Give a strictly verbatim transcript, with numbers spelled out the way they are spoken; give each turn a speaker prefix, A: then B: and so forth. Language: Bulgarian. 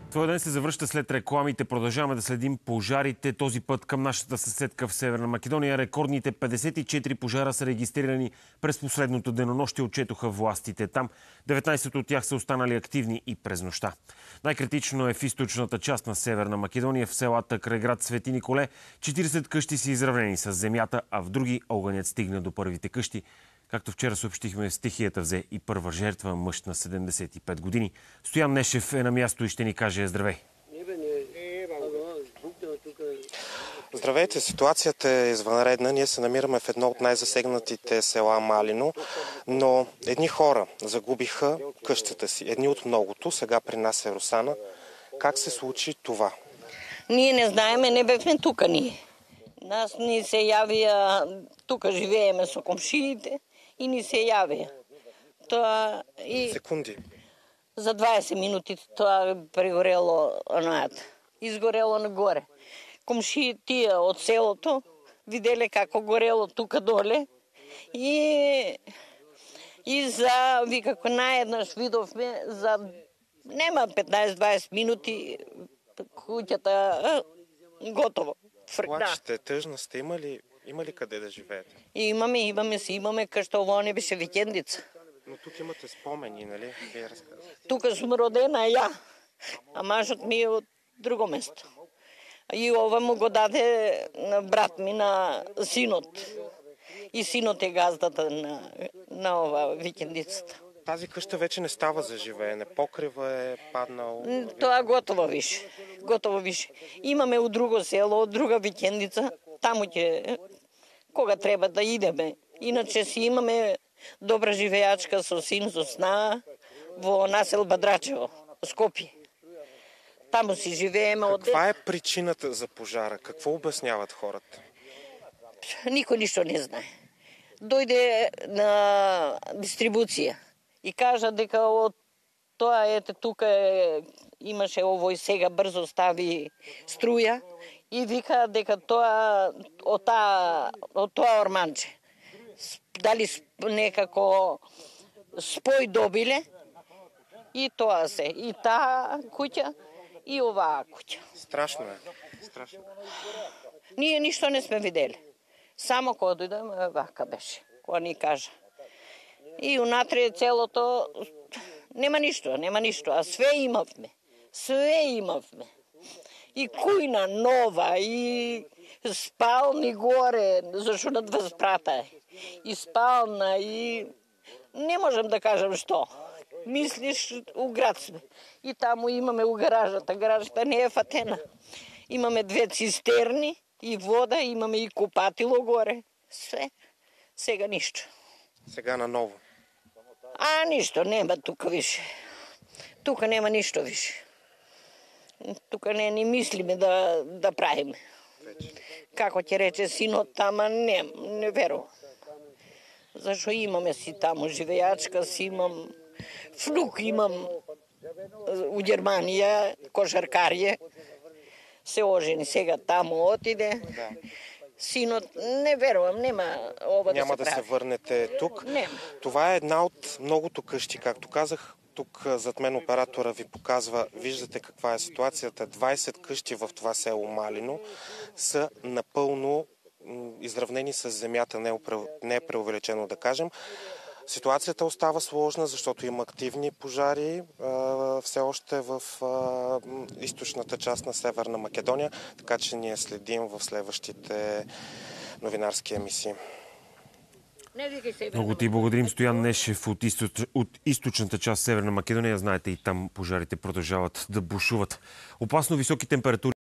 A: Твой ден се завръща след рекламите. Продължаваме да следим пожарите. Този път към нашата съседка в Северна Македония. Рекордните петдесет и четири пожара са регистрирани през последното денонощие, отчетоха властите там. деветнайсет от тях са останали активни и през нощта. Най-критично е в източната част на Северна Македония, в селата край град Свети Николе. четирийсет къщи са изравнени с земята, а в други огънят стигна до първите къщи. Както вчера съобщихме, стихията взе и първа жертва, мъж на седемдесет и пет години. Стоян Нешев е на място и ще ни каже здравей.
B: Здравейте, ситуацията е извънредна. Ние се намираме в едно от най-засегнатите села Малино, но едни хора загубиха къщата си. Едни от многото. Сега при нас е Русана. Как се случи това?
C: Ние не знаеме, не бехме тука ние. Нас ни се явия, тука живееме с комшиите и ни се явия. Това и...
B: Секунди.
C: За двайсет минути това пригорело, изгорело нагоре. Комши тия от селото видели како горело тука доле и, и за, вика, най-еднаш видовме, за нема петнайсет-двайсет минути куќата готово.
B: Плачете, тъжна сте, има ли, има ли къде да живеете?
C: И имаме, имаме си, имаме къща, ово не беше викендица.
B: Но тук имате спомени, нали? Вие разказвате.
C: Тук съм родена я, а мъжът ми е от друго место. И ова му го даде на брат ми, на синот. И синот е газдата на, на ова викендицата.
B: Тази къща вече не става за живеене. Покрива е паднал.
C: Това готово виж. Готово виж. Имаме от друго село, от друга викендица. Таму ќе, кога треба да идеме. Иначе си имаме добра живеячка со син, со сна во насел Бадрачево, Скопје. Таму си живееме.
B: Каква е причината за пожара? Какво обясняват хората?
C: Никой нищо не знае. Дойде на дистрибуција и кажа дека од тоа, ете, тука е, имаше ово и сега брзо стави струја и вика дека тоа од таа од тоа орманче. Дали некако спој добиле и тоа се. И таа куќа и оваа куќа.
B: Страшно е. Страшно.
C: Ние ништо не сме видели. Само кога дојдеме, вака беше. Кога ни кажа. И унатре целото нема ништо, нема ништо. А све имавме. Све имавме. И кујна нова, и спални горе, зашто на две спрата е. И спална, и не можем да кажем што. Мислиш, у град сме. И таму имаме у гаражата. Гаражата не е фатена. Имаме две цистерни и вода, имаме и купатило горе. Све. Сега ништо.
B: Сега наново.
C: А, ништо, нема тука више. Тука нема ништо више. Тука не ни мислиме да, да правиме. Како ќе рече синот, тама не, не верувам. Зашо имаме си таму живејачка, си имам внук, имам у Германија, кошаркарје. Се ожени сега таму отиде. Синот, не верувам, нема ова
B: Няма
C: да
B: се
C: прави.
B: Няма да се върнете тук.
C: Нема.
B: Това е една от многото къщи, както казах. Тук зад мен оператора ви показва, виждате каква е ситуацията. двайсет къщи в това село Малино са напълно изравнени с земята, не е преувеличено да кажем. Ситуацията остава сложна, защото има активни пожари все още в източната част на Северна Македония, така че ние следим в следващите новинарски емисии.
A: Много ти благодарим, Стоян Нешев от, източ... от източната част Северна Македония. Знаете, и там пожарите продължават да бушуват. Опасно високи температури